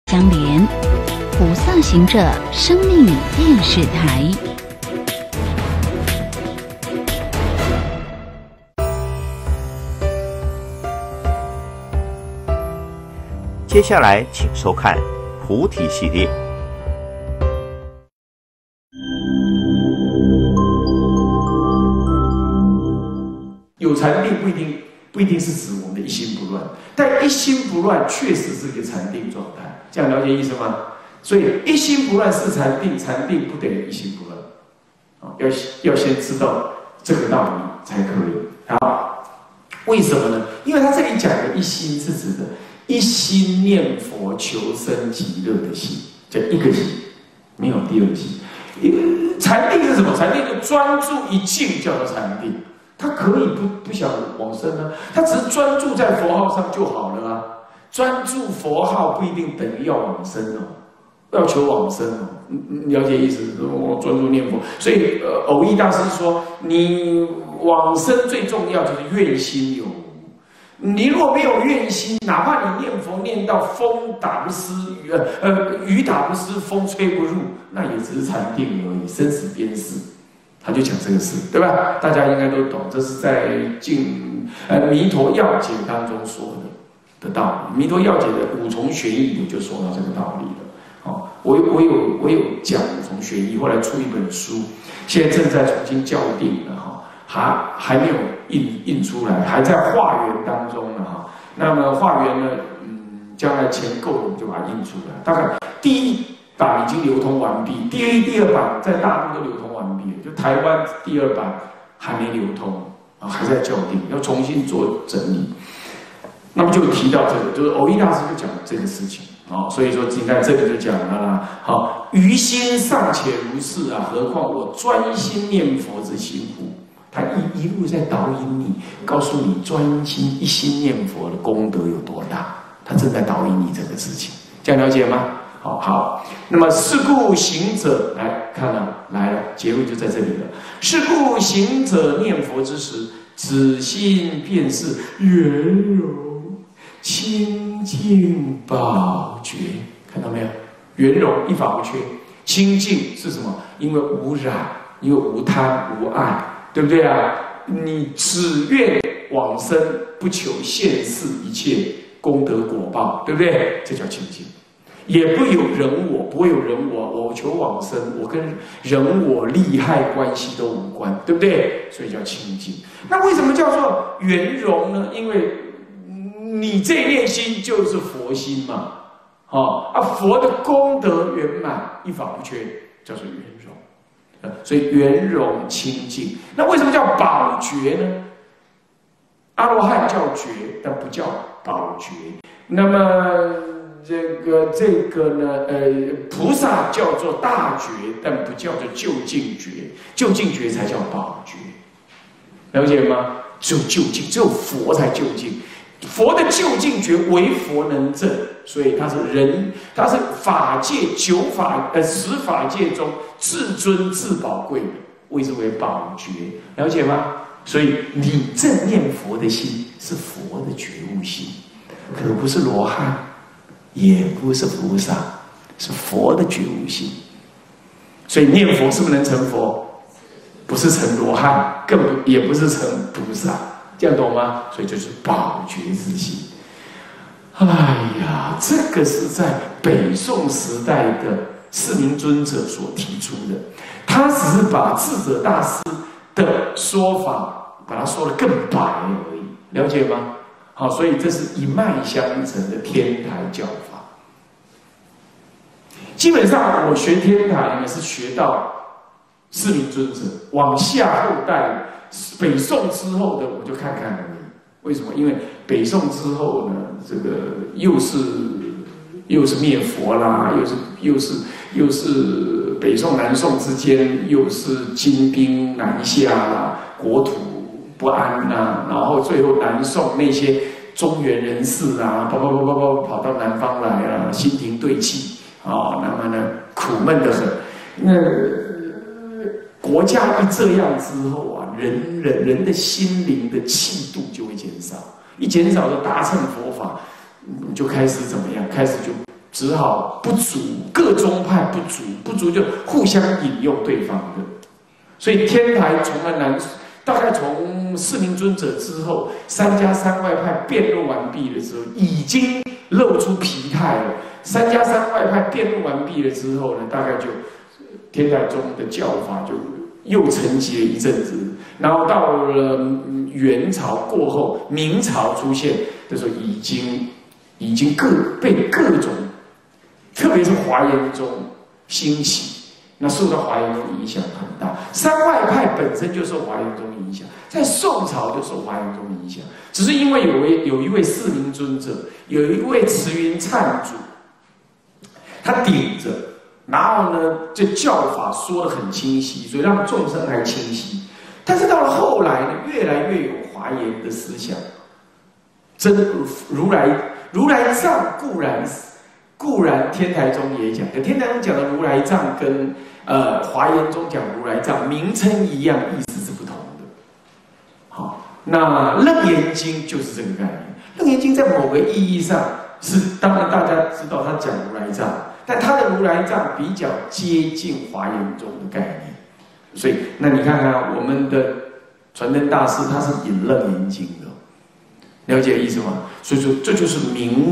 相连，菩萨行者生命电视台。 接下来，请收看菩提系列。 有禅定不一定是指我们的一心不乱，但一心不乱确实是个禅定状态，这样了解意思吗？所以一心不乱是禅定，禅定不等于一心不乱，要先知道这个道理才可以。好，为什么呢？因为他这里讲的一心是指的一心念佛求生极乐的心，叫一个心，没有第二心。禅定是什么？禅定就专注一境，叫做禅定。他可以不想往生啊，他只是专注在佛号上就好了啊。专注佛号不一定等于要往生哦，要求往生哦。了解意思？我专注念佛，所以藕益大师说，你往生最重要就是愿心有无。你如果没有愿心，哪怕你念佛念到风打不湿，雨打不湿，风吹不入，那也只是禅定而已，生死边事。他就讲这个事，对吧？大家应该都懂，这是在弥陀要解当中说的道理。弥陀要解的五重玄义里就说到这个道理了。哦，我有讲五重玄义，后来出一本书，现在正在重新校订了哈，还没有印出来，还在化缘当中呢哈。那么化缘呢，将来钱够了，我们就把它印出来。大概第一版已经流通完毕，第二版在大陆都流通完毕，就台湾第二版还没流通啊，还在校订，要重新做整理。那么就提到这个，就是藕益大师就讲这个事情啊，所以说你看这里就讲了啦，好，于心尚且如是啊，何况我专心念佛之心乎？他一路在导引你，告诉你专心一心念佛的功德有多大，他正在导引你这个事情，这样了解吗？好，那么是故行者来看了，来了，结论就在这里了。是故行者念佛之时，此心便是圆融、清净、宝觉，看到没有？圆融一法不缺，清净是什么？因为无染，因为无贪无爱，对不对啊？你只愿往生，不求现世一切功德果报，对不对？这叫清净。也不有人我，不会有人我，我求往生，我跟人我利害关系都无关，对不对？所以叫清净。那为什么叫做圆融呢？因为你这念心就是佛心嘛，佛的功德圆满，一法不缺，叫做圆融。所以圆融清净。那为什么叫宝觉呢？阿罗汉叫觉，但不叫宝觉。那么这个呢，菩萨叫做大觉，但不叫做究竟觉，究竟觉才叫宝觉，了解吗？只有究竟，只有佛才究竟，佛的究竟觉唯佛能证，所以他是法界十法界中至尊至宝贵的，谓之为宝觉，了解吗？所以你正念佛的心是佛的觉悟心，可不是罗汉。也不是菩萨，是佛的觉悟心。所以念佛是不是能成佛？不是成罗汉，也不是成菩萨，这样懂吗？所以就是宝觉之心。哎呀，这个是在北宋时代的释明尊者所提出的，他只是把智者大师的说法把它说得更白而已，了解吗？好，所以这是一脉相承的天台教法。基本上我学天台呢是学到释明尊者，往下后代北宋之后的我就看看而已。为什么？因为北宋之后呢，这个又是灭佛啦，又是北宋南宋之间又是金兵南下啦，国土不安呐，然后最后南宋那些中原人士啊，跑到南方来啊，心停对气啊，那么呢苦闷得很。那国家一这样之后啊，人的心灵的气度就会减少，一减少就大乘佛法就开始怎么样？开始就只好不足，各宗派不足，不足就互相引用对方的。所以天台从来难，大概从四明尊者之后，三家三外派辩论完毕了之后，已经露出疲态了。三家三外派辩论完毕了之后呢，大概就天台宗的教法就又沉寂了一阵子，然后到了元朝过后，明朝出现的时候，已经被各种，特别是华严宗兴起，那受到华严宗影响很大。三外派本身就受华严宗影响，在宋朝就受华严宗影响，只是因为有一位四明尊者，有一位慈云忏主，他顶着。然后呢，这教法说得很清晰，所以让众生还清晰。但是到了后来呢，越来越有华严的思想。真如来藏固然天台宗也讲，可天台宗讲的如来藏跟华严宗讲如来藏名称一样，意思是不同的。好，那楞严经就是这个概念。楞严经在某个意义上是，当然大家知道他讲如来藏。但他的如来藏比较接近华严宗的概念，所以那你看看我们的传灯大师，他是引楞严经的，了解意思吗？所以说这就是明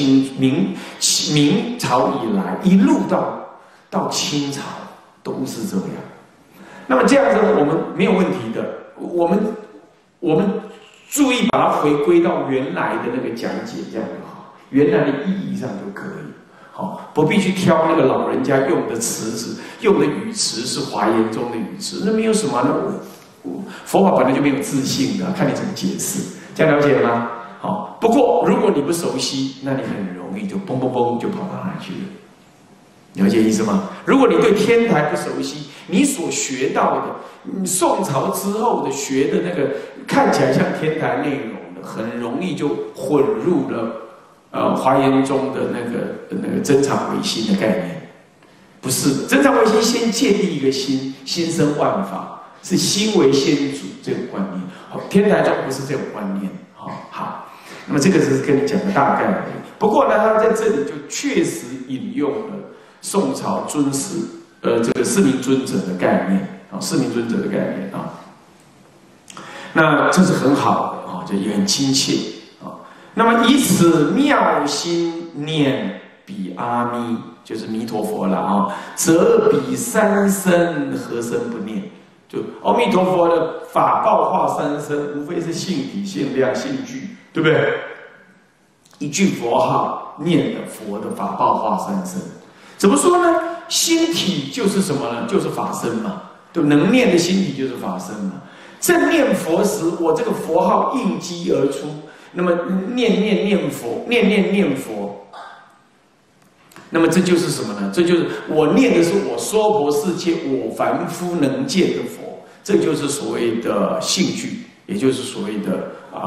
朝以来一路到清朝都是这样。那么这样子我们没有问题的，我们注意把它回归到原来的那个讲解，这样就好，原来的意义上就可以。好，不必去挑那个老人家用的词子，用的语词是华严宗的语词，那没有什么，那佛法本来就没有自性的，看你怎么解释，这样了解吗？好，不过如果你不熟悉，那你很容易就嘣嘣嘣就跑到哪去了，了解意思吗？如果你对天台不熟悉，你所学到的，宋朝之后的学的那个看起来像天台内容的，很容易就混入了。华严宗的那个真常唯心的概念，不是真常唯心先建立一个心，心生万法，是心为先主这个观念。好，天台宗不是这种观念。好，那么这个只是跟你讲个大概而已。不过呢，他在这里就确实引用了宋朝尊师这个四明尊者的概念啊，四明尊者的概念啊。那这是很好的啊，就也很亲切。那么以此妙心念彼阿弥，就是弥陀佛了啊，则彼三身何身不念？就阿弥陀佛的法报化三身，无非是性体、性量、性具，对不对？一句佛号念的佛的法报化三身，怎么说呢？心体就是什么呢？就是法身嘛，对，能念的心体就是法身嘛。正念佛时，我这个佛号应机而出。那么念佛，念佛，那么这就是什么呢？这就是我念的是我娑婆世界我凡夫能见的佛，这就是所谓的性具，也就是所谓的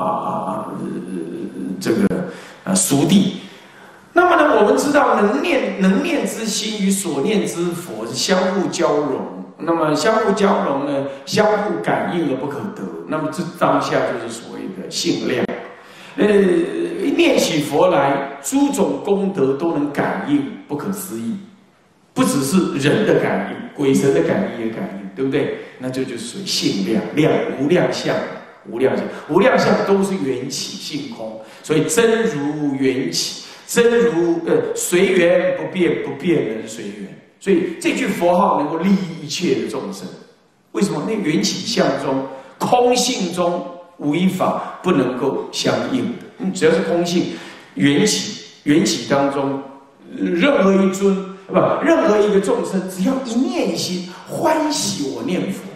这个熟地。那么呢，我们知道能念之心与所念之佛是相互交融，那么相互交融呢，相互感应而不可得。那么这当下就是所谓的性量。念起佛来，诸种功德都能感应，不可思议。不只是人的感应，鬼神的感应也感应，对不对？那这就是属于性量，无量相，无量相都是缘起性空，所以真如缘起，真如随缘不变，不变能随缘。所以这句佛号能够利益一切的众生。为什么？那缘起相中，空性中。无一法不能够相应的，只要是空性，缘起当中，任何一个众生，只要一念心欢喜我念佛，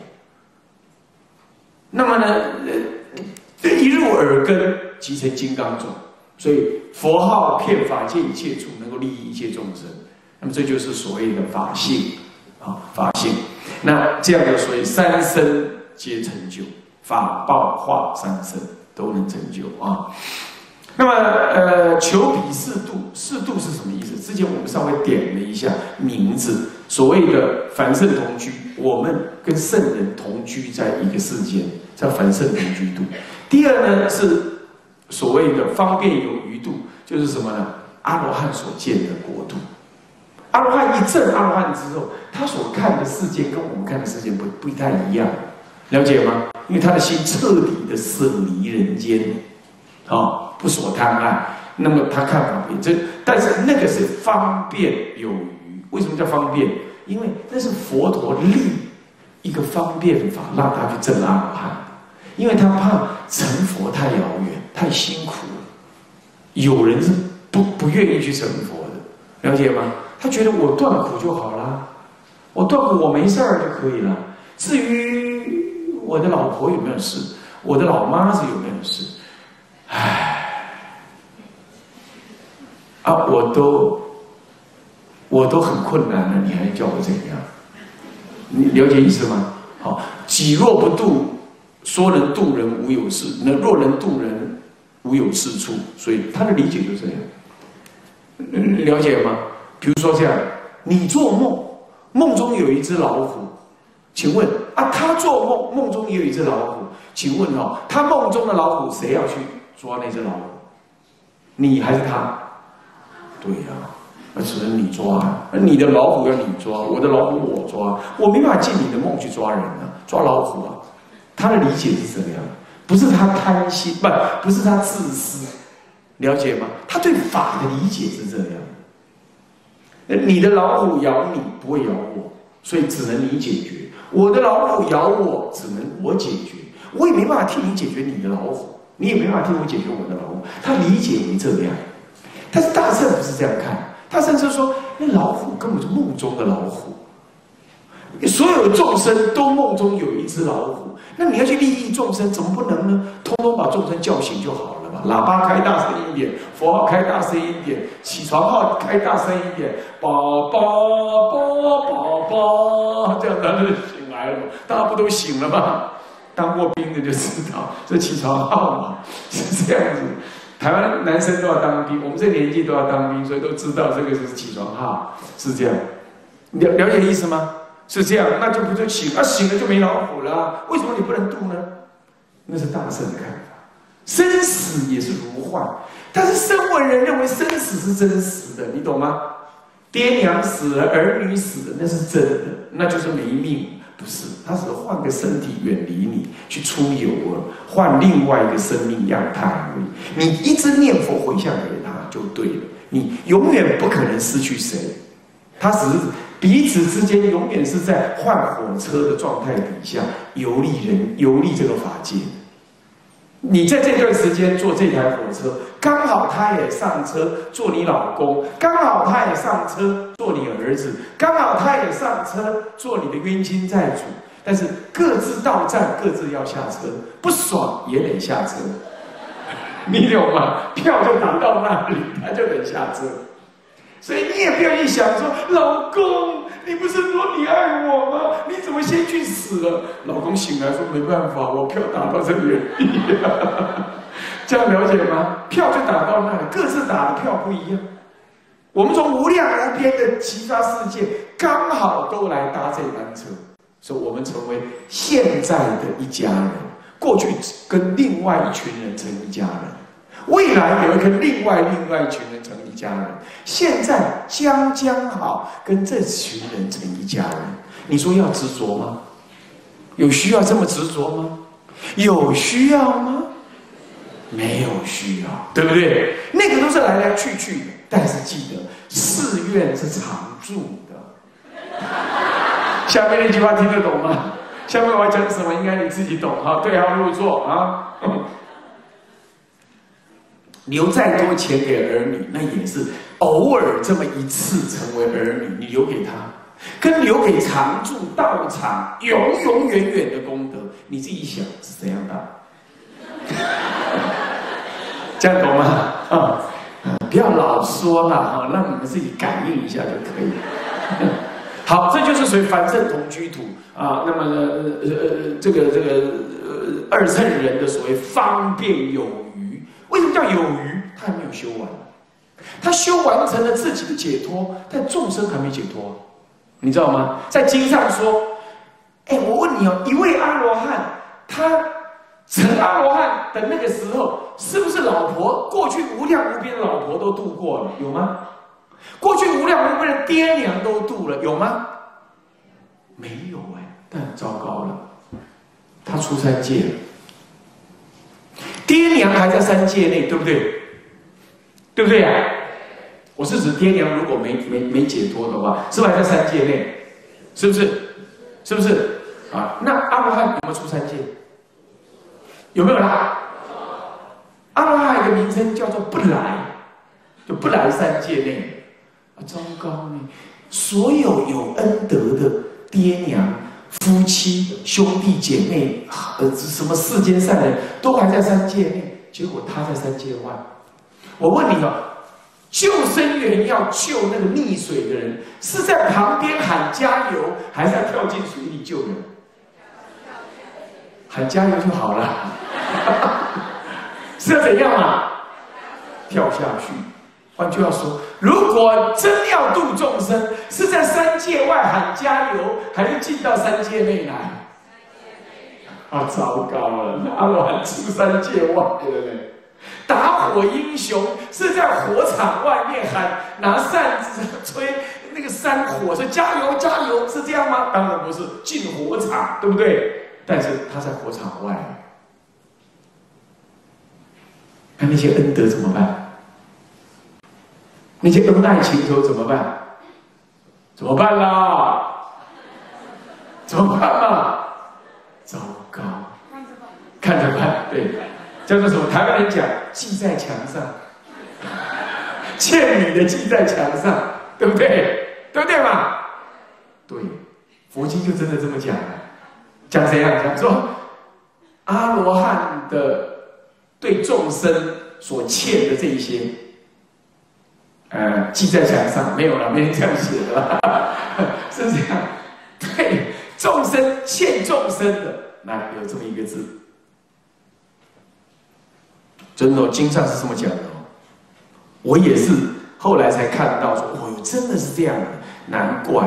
那么呢，一入耳根即成金刚种，所以佛号遍法界一切处，能够利益一切众生。那么这就是所谓的法性啊，法性。那这样的，所以三身皆成就。法报化三身都能成就啊。那么求彼四度，四度是什么意思？之前我们稍微点了一下名字，所谓的凡圣同居，我们跟圣人同居在一个世间，叫凡圣同居度。第二呢是所谓的方便有余度，就是什么呢？ 阿罗汉所见的国土。阿罗汉一证阿罗汉之后，他所看的世界跟我们看的世界不太一样，了解吗？因为他的心彻底的舍离人间，不所贪爱。那么他看方便，但是那个是方便有余。为什么叫方便？因为那是佛陀立一个方便法，让他去证阿罗汉。因为他怕成佛太遥远、太辛苦了。有人是不愿意去成佛的，了解吗？他觉得我断苦就好啦，我断苦我没事儿就可以了。至于我的老婆有没有事，我的老妈子有没有事，我都很困难了，你还叫我怎样？你了解意思吗？好，己若不度，说人度人无有事，那若人度人无有是处。所以他的理解就这样，了解吗？比如说这样，你做梦，梦中有一只老虎，请问他做梦中也有一只老虎，请问他梦中的老虎谁要去抓那只老虎？你还是他？对呀，那只能你抓，你的老虎要你抓，我的老虎我抓，我没办法进你的梦去抓人啊，抓老虎啊。他的理解是这样，不是他贪心，不是他自私，了解吗？他对法的理解是这样。你的老虎咬你不会咬我，所以只能你解决；我的老虎咬我，只能我解决。我也没办法替你解决你的老虎，你也没办法替我解决我的老虎。他理解为这样，但是大圣不是这样看，他甚至说，那老虎根本是梦中的老虎，所有的众生都梦中有一只老虎，那你要去利益众生，怎么不能呢？通通把众生叫醒就好了嘛！喇叭开大声一点，佛号开大声一点，起床号开大声一点，宝宝宝宝，这样他就醒来了嘛？大家不都醒了吗？当过兵的就知道，这起床号嘛是这样子。台湾男生都要当兵，我们这年纪都要当兵，所以都知道这个是起床号，是这样。了解意思吗？是这样，那就不就醒了，醒了就没老虎了。为什么你不能度呢？那是大圣的看法。生死也是如幻，但是声闻人认为生死是真实的，你懂吗？爹娘死了，儿女死了，那是真的，那就是没命。不是，他只是换个身体远离你，去出游了，换另外一个生命样态而已。你一直念佛回向给他就对了，你永远不可能失去谁。他只是彼此之间永远是在换火车的状态底下游历这个法界。你在这段时间坐这台火车，刚好他也上车做你老公，刚好他也上车做你儿子，刚好他也上车做你的冤亲债主，但是各自到站，各自要下车，不爽也得下车，你懂吗？票就打到那里，他就得下车。所以你也不要去想说，老公，你不是说你爱我吗？你怎么先去死了？老公醒来说没办法，我票打到这里，这样了解吗？票就打到那里，各自打的票不一样。我们从无量无边的其他世界，刚好都来搭这班车，所以我们成为现在的一家人。过去跟另外一群人成一家人。未来也会跟另外一群人成一家人，现在将好跟这群人成一家人，你说要执着吗？有需要这么执着吗？有需要吗？没有需要，对不对？那个都是来来去去的，但是记得誓愿是常住的。下面那句话听得懂吗？下面我要讲什么，应该你自己懂哈，对号入座啊。留再多钱给儿女，那也是偶尔这么一次成为儿女，你留给他，跟留给常住道场永远的功德，你自己想是怎样的？这样懂吗？不要老说了让你们自己感应一下就可以了。好，这就是属于凡圣同居土啊。那么这个二乘人的所谓方便有余。为什么叫有余？他还没有修完，他修完成了自己的解脱，但众生还没解脱，你知道吗？在经上说，我问你哦，一位阿罗汉，他成阿罗汉的那个时候，是不是老婆过去无量无边的老婆都度过了？有吗？过去无量无边的爹娘都度了，有吗？没有哎，但很糟糕了，他出三界了，爹娘还在三界内，对不对？对不对啊？我是指爹娘如果没解脱的话，是不是还在三界内？是不是？是不是？啊，那阿罗汉有没有出三界？有没有啦？阿罗汉有个名称叫做不来，就不来三界内。啊，糟糕呢！所有有恩德的爹娘、夫妻、兄弟姐妹，什么世间善人，都还在三界内，结果他在三界外。我问你哦，救生员要救那个溺水的人，是在旁边喊加油，还是要跳进水里救人？喊加油就好了。是要怎样啊？跳下去。换句话说，如果真要度众生，是在三界外喊加油，还是进到三界内来？啊，糟糕了！阿罗汉出三界外了呢。打火英雄是在火场外面喊，拿扇子吹那个山火，说加油加油，是这样吗？当然不是，进火场，对不对？但是他在火场外。那些恩德怎么办？那些恩爱情仇怎么办？怎么办啦？怎么办嘛？糟糕！看着办，对，叫做什么？台湾人讲记在墙上，欠你的记在墙上，对不对？对不对嘛？对，佛经就真的这么讲了。讲怎样？讲说阿罗汉的对众生所欠的这一些，记在墙上，没有了，没人这样写的啦，是这样。对，众生欠众生的，那有这么一个字，真的、哦，经上是这么讲的哦。我也是后来才看到说，哦，真的是这样的，难怪。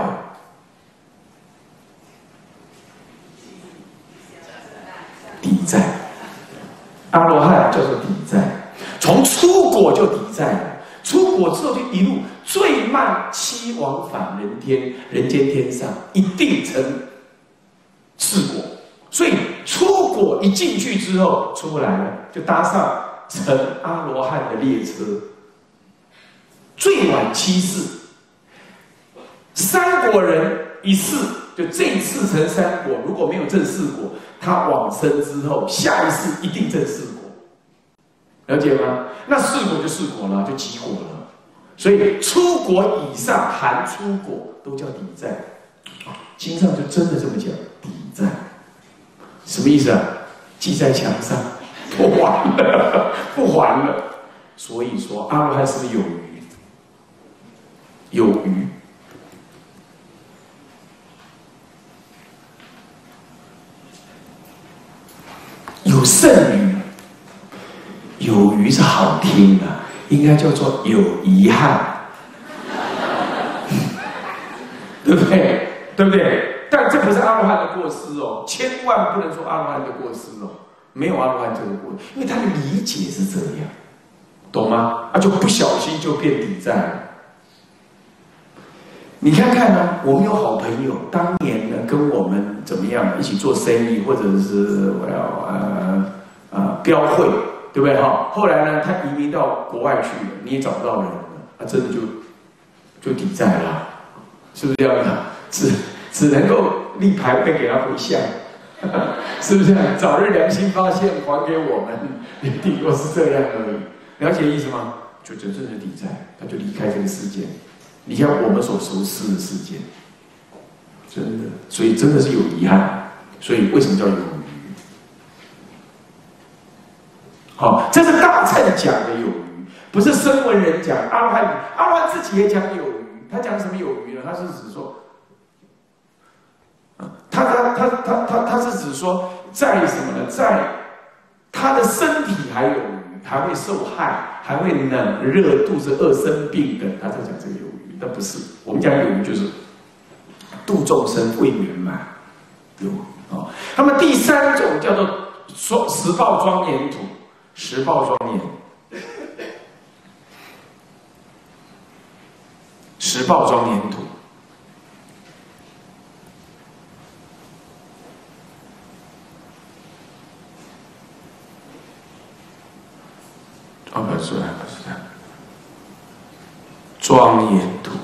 抵债，阿罗汉叫做抵债，从出果就抵债了。出果之后就一路最慢7往返人天，人间天上一定成4果。所以出果一进去之后出不来了，就搭上成阿罗汉的列车。最晚7世，3果人一世，就这一次成3果，如果没有证4果，他往生之后，下一世一定证4果，了解吗？那4果就4果了，就几果了。所以出果以上含出果都叫抵债。经上就真的这么讲，抵债什么意思啊？记在墙上，不还了，不还了。所以说阿罗汉是不是有余？有余。有剩余，有余是好听的，应该叫做有遗憾，对不对？对不对？但这不是阿罗汉的过失哦，千万不能说阿罗汉的过失哦，没有阿罗汉这个过失，因为他的理解是这样，懂吗？就不小心就变抵债了。你看看呢，我们有好朋友，当年呢跟我们怎么样一起做生意，或者是我要标会，对不对哈？后来呢，他移民到国外去了，你也找不到人了，真的就抵债了，是不是这样的？只能够立牌位给他回向，是不是？早日良心发现，还给我们，顶多是这样而已。了解意思吗？就真正的抵债，他就离开这个世界。你看我们所熟悉的世界，真的，所以真的是有遗憾。所以为什么叫有余？好，这是大乘讲的有余，不是声闻人讲。阿罗汉自己也讲有余，他讲什么有余呢？他是指说，他是指说，在什么呢？在他的身体还有余，还会受害，还会冷热、肚子饿、生病等，他在讲这个有余。那不是，我们讲有余就是度众生未圆满有余。那么第3种叫做十报庄严土，十报庄严，十报庄严土。不是这样，庄严土，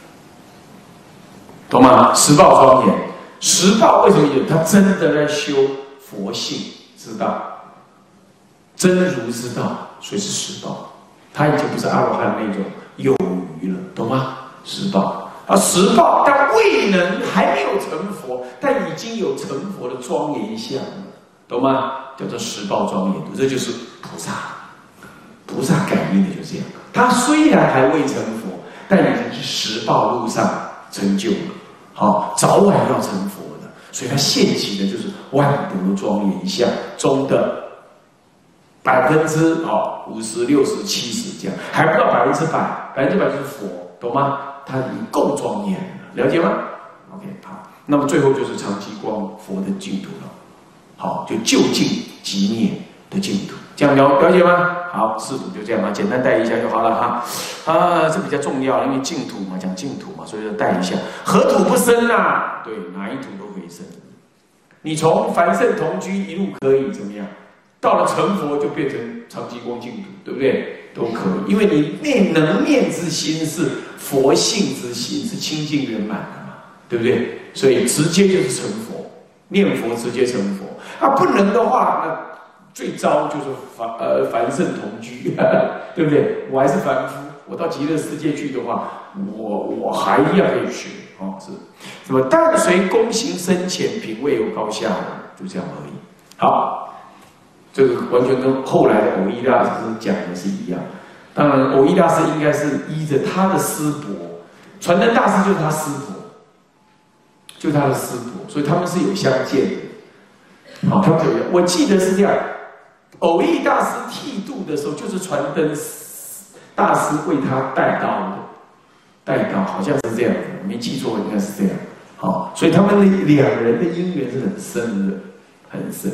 懂吗？十报庄严，十报为什么有？他真的在修佛性之道，真如之道，所以是十报。他已经不是阿罗汉那种有余了，懂吗？十报啊，十报，但未能还没有成佛，但已经有成佛的庄严相了，懂吗？叫做十报庄严土，这就是菩萨。菩萨感应的就这样，他虽然还未成佛，但已经是十报路上成就了，好，早晚要成佛的，所以他现起的就是万德庄严相中的50%、50%、60%、70%这样，还不到100%，100%就是佛，懂吗？他已经够庄严了，了解吗 ？OK， 好，那么最后就是常寂光佛的净土了，好，就就近即灭的净土。这样了解吗？好，四土就这样嘛，简单带一下就好了哈。这比较重要，因为净土嘛，讲净土嘛，所以要带一下。何土不生啊？对，哪一土都可以生。你从凡圣同居一路可以怎么样？到了成佛就变成常寂光净土，对不对？都可以，因为你能念之心是佛性之心，是清净圆满的嘛，对不对？所以直接就是成佛，念佛直接成佛。不能的话，那最糟就是凡圣同居，对不对？我还是凡夫，我到极乐世界去的话，我还要可以学是什么？但随功行深浅，品位有高下，就这样而已。好，这个完全跟后来的蕅益大师讲的是一样。当然，蕅益大师应该是依着他的师伯，传灯大师就是他师伯，就是他的师伯，所以他们是有相见的。他们有，我记得是这样。蕅益大师剃度的时候，就是传灯大师为他带刀的，带刀好像是这样子，没记错应该是这样。所以他们两人的姻缘是很深的，很深。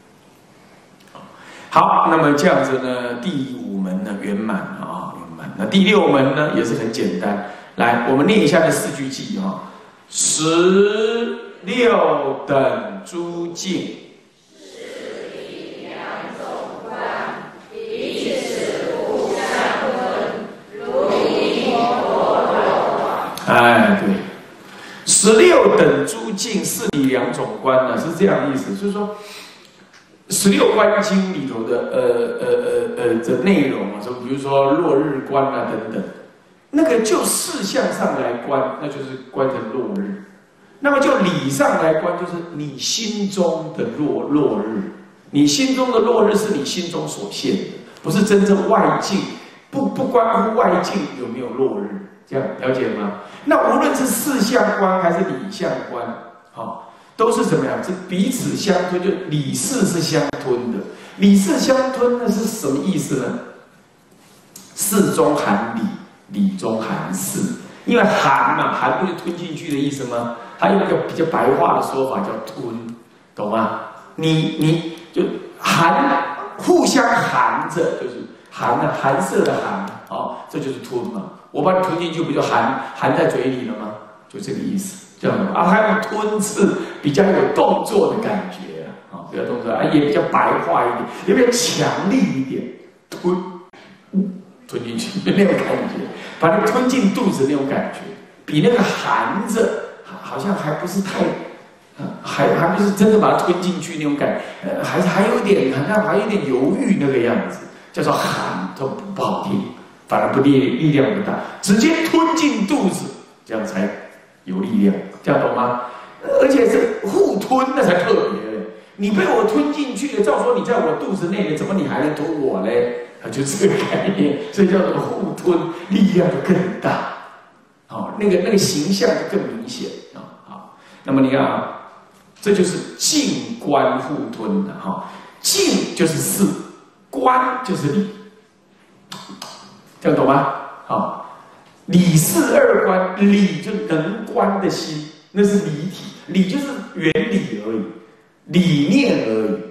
好，那么这样子呢，第5门呢圆满啊，圆满。那第6门呢也是很简单，来，我们念一下这4句偈16等诸境。对，16等诸境是理2种观呢，是这样的意思，就是说，16观经里头的这内容说比如说落日观啊等等，那个就事项上来观，那就是观成落日；那么就理上来观，就是你心中的落日，你心中的落日是你心中所现的，不是真正外境，不关乎外境有没有落日。这样了解吗？那无论是事相观还是理相观，都是怎么样？是彼此相吞，就理事是相吞的。理事相吞那是什么意思呢？事中含理，理中含事。因为含嘛，含不就吞进去的意思吗？它用一个比较白话的说法叫吞，懂吗？你就含，互相含着，就是含啊，含色的含，这就是吞嘛。我把你吞进去，不就含在嘴里了吗？就这个意思，这样的还有吞是比较有动作的感觉比较动作也比较白话一点，也比较强力一点，吞进去那种感觉，把它吞进肚子那种感觉，比那个含着好像还不是太，还不是真的把它吞进去那种感觉，还有点好像还有点犹豫那个样子，叫做含，都不好听。反而不力量不大，直接吞进肚子，这样才有力量，这样懂吗？而且是互吞，那才特别嘞。你被我吞进去了，照说你在我肚子内，怎么你还能吞我嘞？就这个概念，所以叫做互吞，力量就更大。那个形象就更明显好，那么你看这就是静观互吞的静就是事，观就是理。这样懂吗？理事2观，理就能观的心，那是理体，理就是原理而已，理念而已。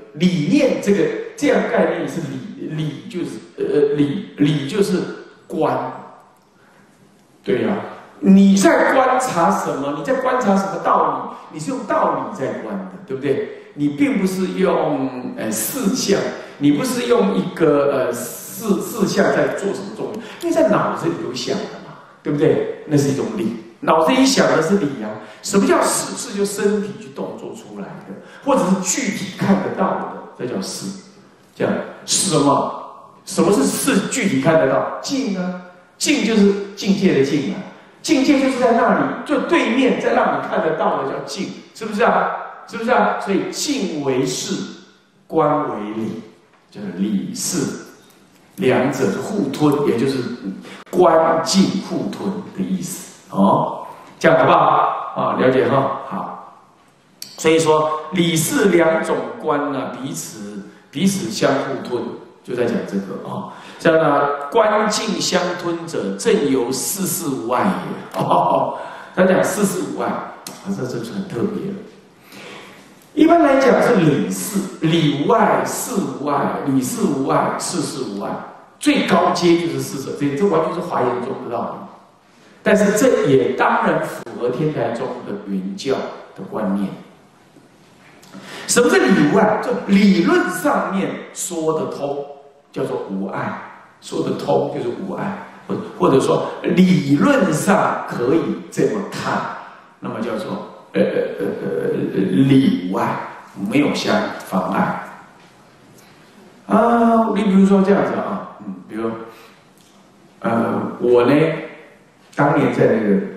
理念这样概念是理就是理就是观，对呀、你在观察什么？你在观察什么道理？你是用道理在观的，对不对？你并不是用事项，你不是用一个事项在做什么作用，因为在脑子里有想的嘛，对不对？那是一种理，脑子里想的是理啊。什么叫事？事就身体去动作出来的，或者是具体看得到的，这叫事。这样什么是事？具体看得到？境啊，境就是境界的境啊。境界就是在那里，就对面，在让你看得到的叫境，是不是啊？是不是啊？所以境为事，观为理，就是理事，两者是互吞，也就是观境互吞的意思哦。这样好不好？啊，了解哈。好，所以说理事两种观呢，彼此相互吞，就在讲这个啊。这样呢，观境相吞者，正由四事无碍也。哦，他讲四事无碍，这就很特别了。一般来讲是理事，理无碍，事无碍，理事无碍，事事无碍。最高阶就是四者，这完全是华严中的道理。但是这也当然符合天台宗的原教的观念。什么是理无碍？就理论上面说得通，叫做无碍。说得通就是无碍，或者说理论上可以这么看，那么叫做理无碍，没有相妨碍啊。你比如说这样子啊，比如我呢，当年在那个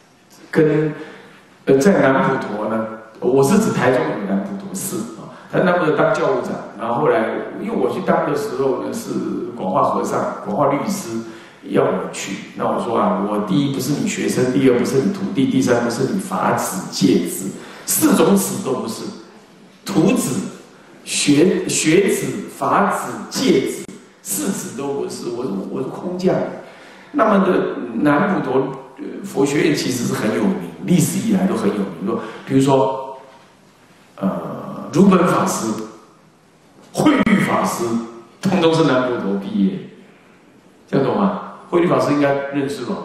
在南普陀呢，我是指台中的南普陀寺啊，他那个当教务长，然后后来因为我去当的时候呢是广化和尚、广化律师要我去，那我说啊，我第一不是你学生，第二不是你徒弟，第三不是你法子、戒子，四种子都不是，徒子、学子、法子、戒子，四子都不是，我是空降。那么的南普陀佛学院其实是很有名，历史以来都很有名。比如说，如本法师、慧律法师，通通是南普陀毕业，这样懂吗？慧律法师应该认识吧？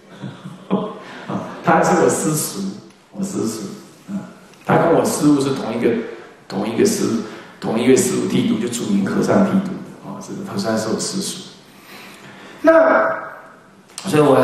他还是我师叔，他跟我师父是同一个师父剃度，就祖明和尚剃度的啊，他算是我师叔。那所以我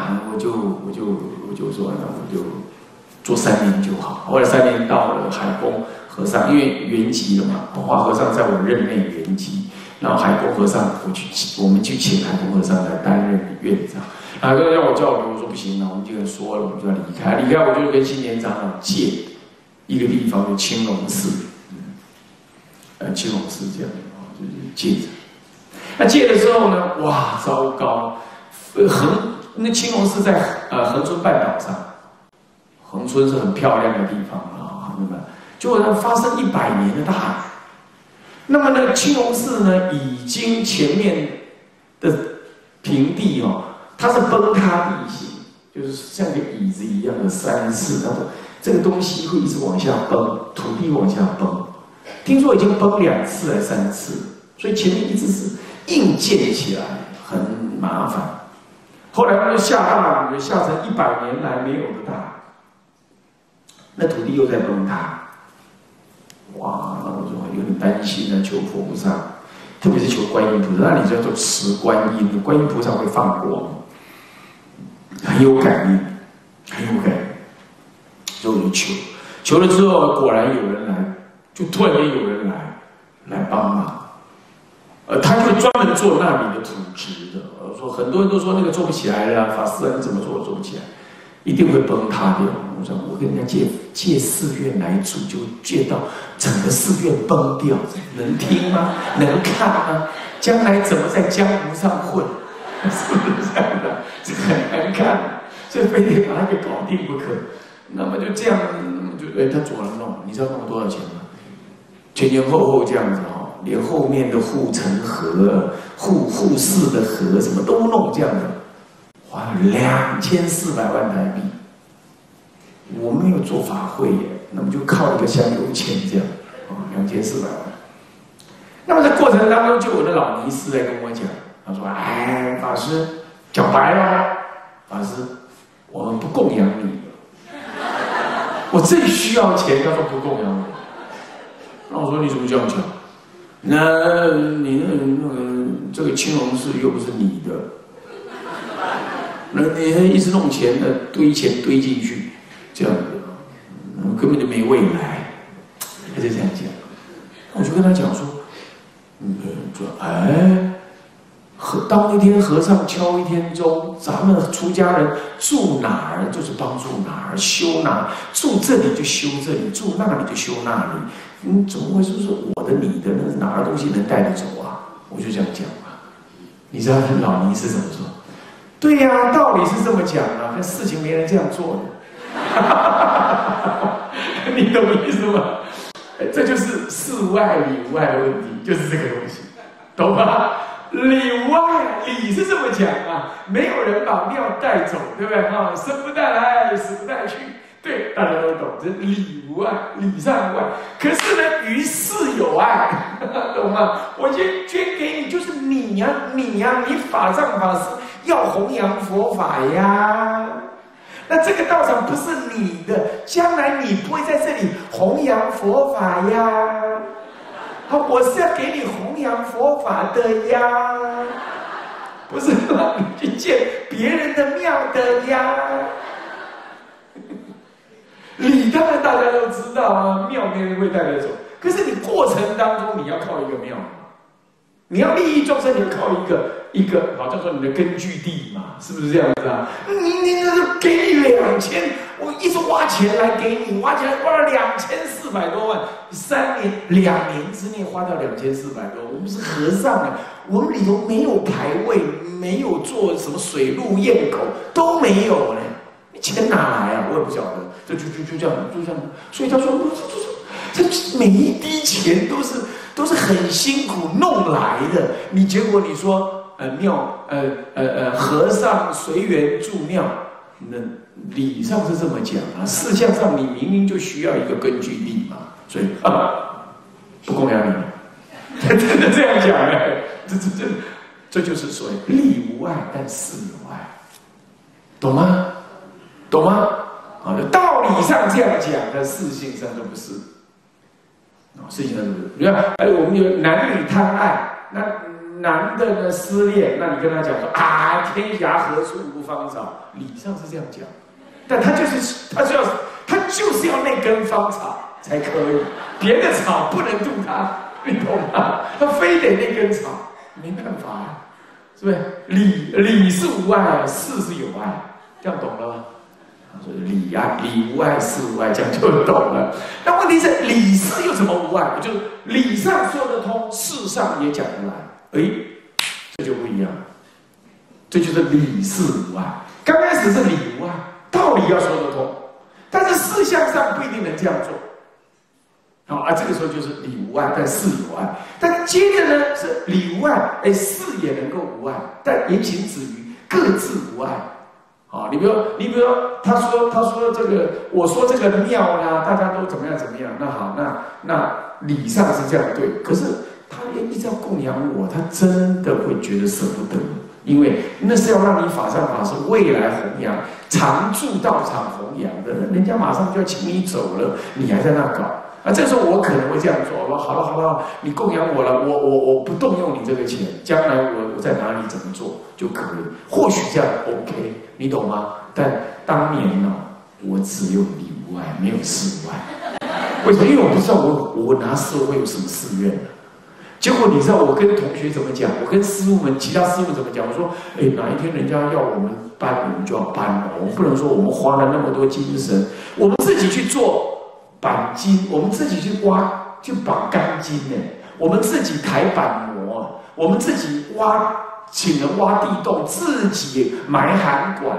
就说，那我就做3年就好。后来3年到了海公和尚，因为圆寂了嘛，华和尚在我任内圆寂，然后海公和尚我们去请海公和尚来担任院长。海公让我交流，我说不行了，我们就跟说了，我们就要离开。离开我就跟青年长老借一个地方，就青龙寺，青龙寺这样就是借着。那借的时候呢，哇，糟糕！那青龙寺在恒春半岛上，恒春是很漂亮的地方啊，明白？结果呢，发生100年的大雨。那么呢，青龙寺呢，已经前面的平地哦，它是崩塌地形，就是像个椅子一样的山势，它的这个东西会一直往下崩，土地往下崩。听说已经崩2次还是3次，所以前面一直是硬建起来，很麻烦。后来就下大雨，下成100年来没有的大雨，那土地又在崩塌。哇，那我就有点担心啊，求佛菩萨，特别是求观音菩萨。那你叫做持观音，观音菩萨会放光，很有感应，很有感应。所以我就求了之后，果然有人来，就突然间有人来帮忙。他就专门做那里的土质的。说很多人都说那个做不起来了，法师啊，你怎么做不起来？一定会崩塌掉。我说我跟人家借寺院来住，就借到整个寺院崩掉，能听吗？能看吗？将来怎么在江湖上混？是不是这样的？这很难看，所以非得把它给搞定不可。那么就这样，他左了弄，你知道弄了多少钱吗？前后这样子哦，连后面的护城河、护寺的河什么都弄这样的。花了2400万台币，我没有做法会耶，那么就靠一个香油钱这样，2400万。 程当中，就有的老尼师来跟我讲，他说：“哎，法师，讲白了，法师，我们不供养你。我最需要钱，他说不供养我。那我说你怎么这样讲？那你那个这个青龙寺又不是你的，那你一直弄钱的堆钱堆进去，这样子，根本就没未来。”他就这样讲，我就跟他讲说。说当一天和尚敲一天钟，咱们出家人住哪儿就是帮助哪儿，修哪儿，住这里就修这里，住那里就修那里。怎么会说是我的你的呢？哪儿东西能带得走啊？我就这样讲嘛。你知道老尼是怎么说？对呀，道理是这么讲啊，但事情没人这样做的。你懂意思吗？这就是事无碍理无碍的问题，就是这个东西，懂吗？理无碍，理是这么讲啊，没有人把庙带走，对不对？生不带来，死不带去，对，大家都懂，这理无碍，理上无碍。可是呢，于事有碍，懂吗？我捐给你，就是你呀，你法上法师要弘扬佛法呀。那这个道场不是你的，将来你不会在这里弘扬佛法呀。我是要给你弘扬佛法的呀，不是让你去建别人的庙的呀。理当然大家都知道啊，庙没人会带得走。可是你过程当中你要靠一个庙，你要利益众生，你要靠一个，好像说你的根据地嘛，是不是这样子啊？你给你2000，我一直挖钱来给你，挖钱花了2400多万，2年之内花掉2400多。我们是和尚啊，我们里头没有排位，没有做什么水陆堰口都没有呢，钱哪来啊？我也不晓得，就这样，所以他说，这每一滴钱都是很辛苦弄来的。结果你说和尚随缘住庙，那理上是这么讲啊，事项上你明明就需要一个根据地嘛，所以不供养你，真的这样讲哎，这就是所谓理无碍，但事有碍，懂吗？懂吗？道理上这样讲，但事性上就不是。事情上是不是？你看，我们有男女贪爱，那男的呢失恋，那你跟他讲说啊，天涯何处无芳草，理上是这样讲，但他就是要那根芳草才可以，别的草不能渡他，你懂吗？他非得那根草，没办法啊，是不是？理是无碍，事是有碍，这样懂了吗？理无碍，事无碍，这样就懂了。那问题是理事又怎么无碍？就是理上说得通，事上也讲得来。这就不一样。这就是理事无碍。刚开始是理无碍，道理要说得通，但是事项上不一定能这样做。这个时候就是理无碍，但事有碍。但接着呢是理无碍，事也能够无碍，但言行止于各自无碍。你比如说，他说这个，我说这个庙啦，大家都怎么样，那好，那理上是这样对，可是他一直要供养我，他真的会觉得舍不得，因为那是要让你法上法师未来弘扬，常住道场弘扬的，人家马上就要请你走了，你还在那搞。这时候我可能会这样做，我说好了，你供养我了，我不动用你这个钱，将来我在哪里怎么做就可以，或许这样 OK， 你懂吗？但当年呢，我只有理无碍，没有事无碍。为什么？因为我不知道我拿事会有什么誓愿呢？结果你知道我跟同学怎么讲？我跟师父们，其他师父怎么讲？我说，哪一天人家要我们搬，我们就要搬了，我们不能说我们花了那么多精神，我们自己去做。钣金，我们自己去绑钢筋呢，我们自己抬板模，我们自己请人挖地洞，自己埋涵管，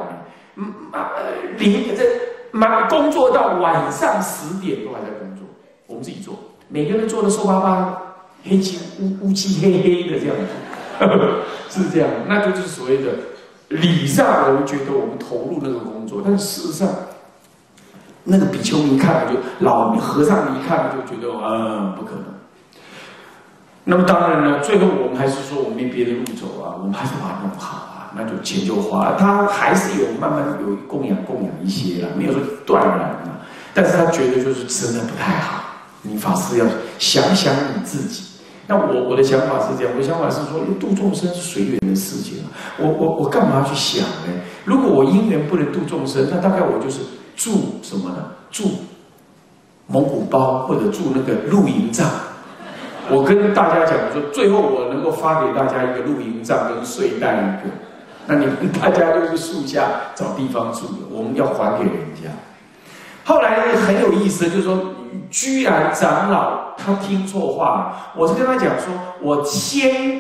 工作到晚上10点都还在工作，我们自己做，每个人做的瘦巴巴，黑漆乌漆黑黑的这样子，是这样，那就是所谓的理上，我们觉得我们投入那个工作，但是事实上。那个比丘尼看了就老和尚一看就觉得不可能。 那么当然呢，最后我们还是说我们没别的路走啊，我们还是把它弄好啊，那就钱就花了。他还是有慢慢有供养一些啦，没有说断然啊。但是他觉得就是真的不太好，你法师要想想你自己。那我的想法是这样，我的想法是说，度众生是随缘的事情啊，我干嘛要去想呢？如果我因缘不能度众生，那大概我就是住什么呢？住蒙古包或者住那个露营帐。我跟大家讲说，最后我能够发给大家一个露营帐跟睡袋一个，那你们大家就是树下找地方住了，我们要还给人家。后来很有意思，就是说，居然长老他听错话了。我是跟他讲说，我先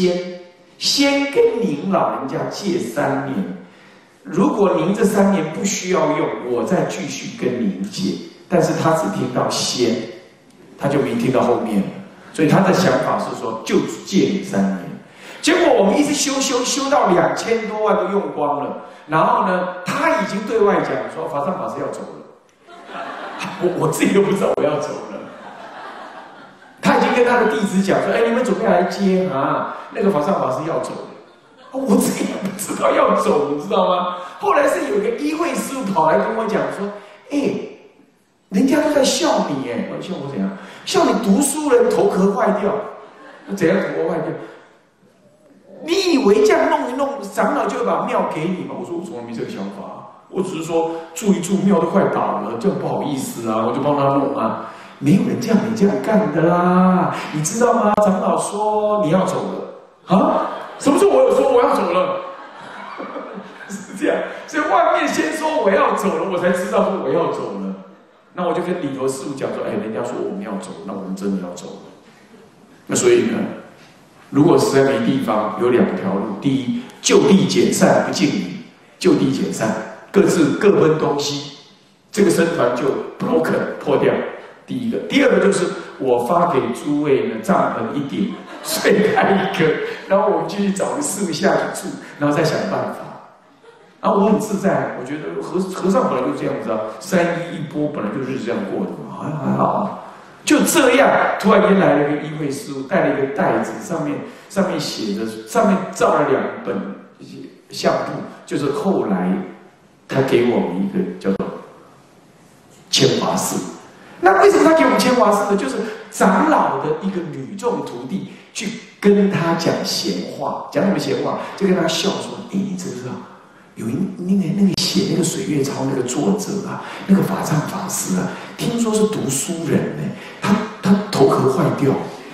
跟您老人家借3年，如果您这3年不需要用，我再继续跟您借。但是他只听到先，他就没听到后面了。所以他的想法是说，就借你3年。结果我们一直修到2000多万都用光了，然后呢，他已经对外讲说，法上法师要走了。我自己都不知道我要走了。他已经跟他的弟子讲说：“哎，你们准备来接啊，那个法上法师要走了。”我自己也不知道要走，你知道吗？后来是有一个医会师傅跑来跟我讲说：“哎，人家都在笑你哎，笑我怎样？笑你读书人头壳坏掉，怎样头壳坏掉？你以为这样弄一弄，长老就会把庙给你吗？”我说：“我从来没这个想法。”我只是说住一住，庙都快倒了，这样不好意思啊，我就帮他弄啊。没有人这样干的啦，你知道吗？长老说你要走了啊？什么时候我有说我要走了？是这样，所以外面先说我要走了，我才知道说我要走了。那我就跟里头师傅讲说，哎，人家说我们要走，那我们真的要走了。那所以呢，如果实在没地方，有2条路：第一，就地解散，不敬礼；就地解散。各分东西，这个僧团就 broken 破掉。第一个，第二个就是我发给诸位呢帐篷1顶，睡袋1个，然后我们继续找个师傅下去住，然后再想办法。啊，我很自在，我觉得和尚本来就这样子啊，3衣1钵本来就是这样过的嘛，还好啊。就这样，突然间来了一个医会师傅，带了一个袋子，上面写着，上面照了2本相簿，就是后来。他给我们一个叫做千华寺。那为什么他给我们千华寺呢？就是长老的一个女众徒弟去跟他讲闲话，讲什么闲话？就跟他笑说：“哎，你知不知道有那个写那个水月抄那个作者啊，那个法藏法师啊，听说是读书人呢，他头壳坏掉，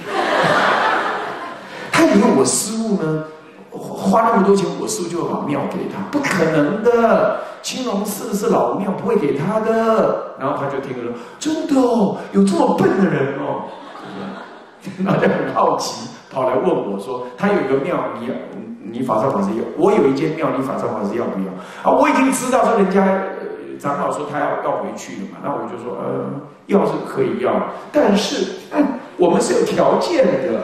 他以为我师父呢。”花那么多钱，我师父就会把庙给他，不可能的。青龙寺是老庙，不会给他的。然后他就听了说：“真的哦，有这么笨的人哦。”然后就很好奇，跑来问我说：“他有一个庙，你法上法师要？我有一间庙，你法上法师要不要？”啊，我已经知道说人家长老说他要回去了嘛，那我就说要是可以要，但是我们是有条件的。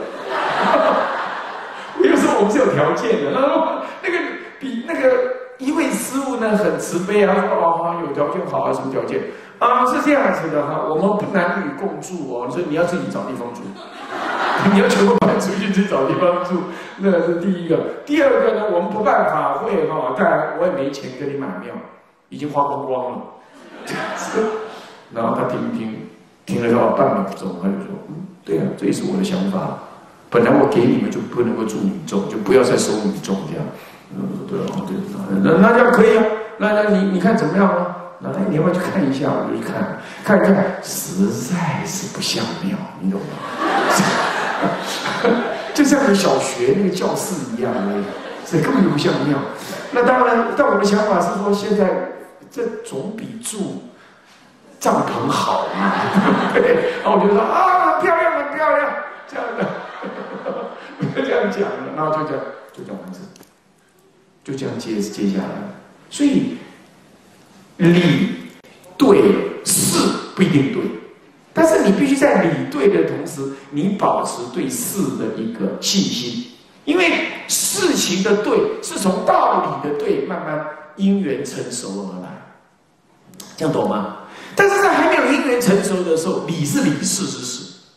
我就说我们是有条件的，然后那个比那个一位师傅呢很慈悲啊，说哦有条件好啊，什么条件啊？是这样子的哈，我们不男女共住哦，所以你要自己找地方住，你要全部搬出去自己找地方住，那是第一个。第二个呢，我们不办法会哈，当然我也没钱跟你买庙，已经花光光了。然后他听了到半秒钟，他就说对啊，这也是我的想法。本来我给你们就不能够住女众，就不要再收女众这样。对啊，对，那这样可以啊。那你看怎么样啊？那你要不要去看一下？我就去看一看，实在是不像庙，你懂吗？就像你小学那个教室一样而已，所以根本就不像庙。那当然，但我的想法是说，现在这总比住帐篷好嘛，对不对？然后我就说啊，很漂亮，很漂亮，这样的。这样讲的，然后就讲完事，就这样接下来。所以理对事不一定对，但是你必须在理对的同时，你保持对事的一个信心，因为事情的对是从道理的对慢慢因缘成熟而来，这样懂吗？但是在还没有因缘成熟的时候，理是理，事是事。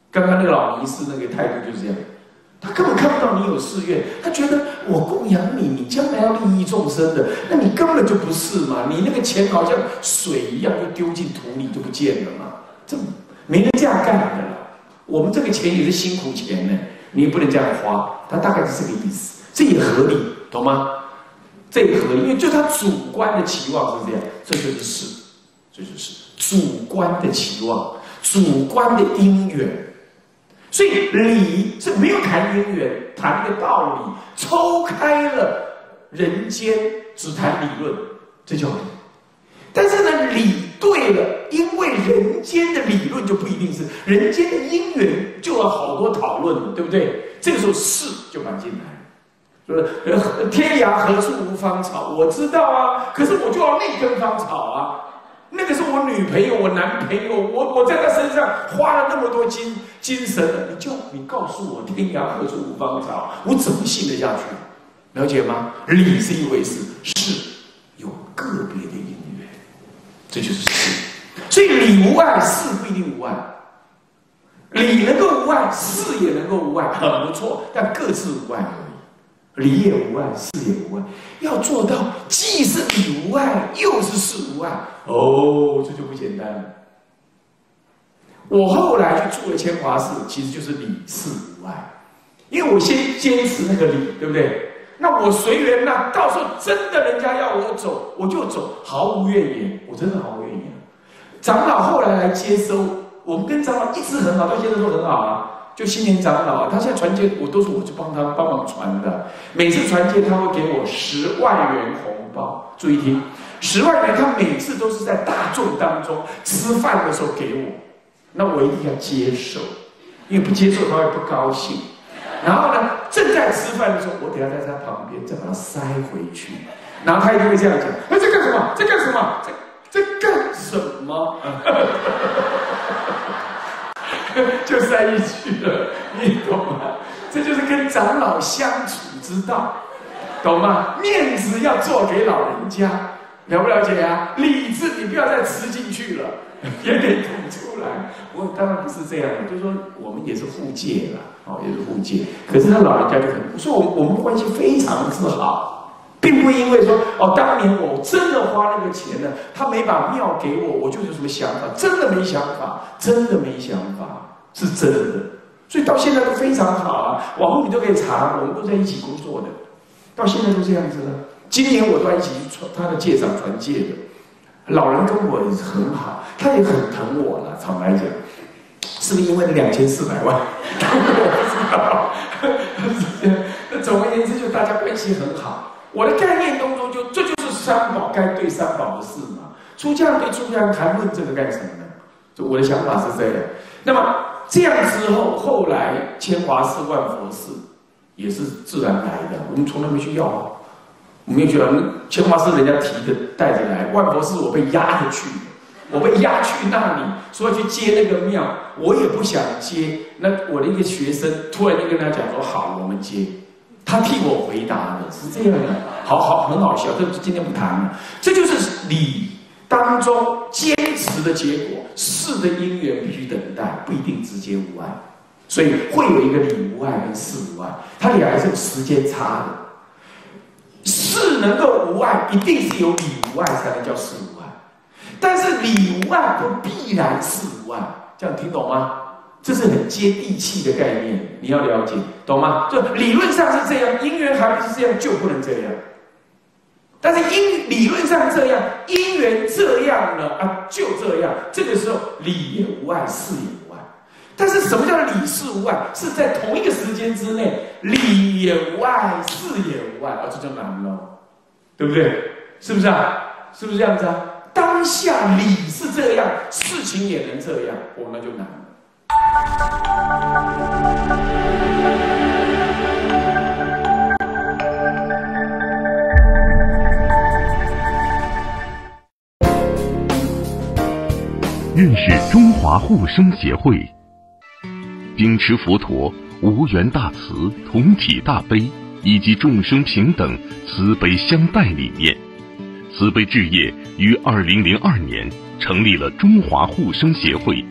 刚刚那个老尼士那个态度就是这样，他根本看不到你有誓愿，他觉得我供养你，你将来要利益众生的，那你根本就不是嘛，你那个钱好像水一样就丢进土里就不见了嘛，这没人这样干的了。我们这个钱也是辛苦钱呢，你也不能这样花，他大概是这个意思，这也合理，懂吗？这也合理，因为就他主观的期望是这样，这就是事，这就是主观的期望，主观的因缘。所以理是没有谈因缘，谈一个道理，抽开了人间，只谈理论，这叫理。但是呢，理对了，因为人间的理论就不一定是人间的因缘，就有好多讨论了，对不对？这个时候事就搬进来。天涯何处无芳草，我知道啊，可是我就要那根芳草啊，那个是我女朋友，我男朋友，我在他身上花了那么多精神了，你告诉我天涯何处无芳草，我怎么信得下去？了解吗？理是一回事，事有个别的因缘，这就是事。所以理无碍，事不一定无碍。理能够无碍，事也能够无碍，很不错，但各自无碍而已。理也无碍，事也无碍，要做到既是理无碍，又是事无碍，哦，这就不简单了。我后来去住了千华寺，其实就是理事无碍，因为我先坚持那个理，对不对？那我随缘呐，到时候真的人家要我走，我就走，毫无怨言，我真的毫无怨言。长老后来来接收，我们跟长老一直很好，到现在都很好啊。就新年长老啊，他现在传戒，都是我去帮忙传的。每次传戒，他会给我10万元红包。注意听，10万元，他每次都是在大众当中吃饭的时候给我，那我一定要接受，因为不接受他会不高兴。然后呢，正在吃饭的时候，我等下在他旁边再把它塞回去，然后他一定会这样讲：“哎，这干什么？这干什么？这干什么？”就塞进去了，你懂吗？这就是跟长老相处之道，懂吗？面子要做给老人家，了不了解啊？理智你不要再吃进去了，也得吐出来。我当然不是这样的，就是说我们也是互借啦，哦，也是互借。可是他老人家就很，所以我们关系非常之好，并不因为说哦，当年我真的花那个钱了，他没把庙给我，我就有什么想法，真的没想法，真的没想法。是真的，所以到现在都非常好啊！网络你都可以查，我们都在一起工作的，到现在都这样子了。今年我都在一起去他的戒长传戒的，老人跟我也是很好，他也很疼我了。坦白讲，是不是因为那2400万？我不知道。那总而言之，就大家关系很好。我的概念当中，这就是三宝该对三宝的事嘛。出家人对出家人谈论这个干什么呢？就我的想法是这样。那么这样之后，后来千华寺、万佛寺也是自然来的，我们从来没去要啊，我没有去要。千华寺人家提的带着来，万佛寺我被压着去，我被压去那里，说要去接那个庙，我也不想接。那我的一个学生突然就跟他讲说：“好，我们接。”他替我回答的是这样的，很好笑。这今天不谈了，这就是理当中坚持的结果，事的因缘必须等待，不一定直接无碍，所以会有一个理无碍跟事无碍，它俩是有时间差的。事能够无碍，一定是有理无碍才能叫事无碍，但是理无碍不必然事无碍，这样听懂吗？这是很接地气的概念，你要了解，懂吗？就理论上是这样，因缘还不是这样，就不能这样。但是理论上这样，因缘这样了啊，就这样。这个时候理也无碍，事也无碍。但是什么叫理事无碍？是在同一个时间之内，理也无碍，事也无碍，这就难了，对不对？是不是啊？是不是这样子啊？当下理是这样，事情也能这样，那就难了。 认识中华护生协会，秉持佛陀无缘大慈、同体大悲以及众生平等、慈悲相待理念，慈悲置业于2002年成立了中华护生协会，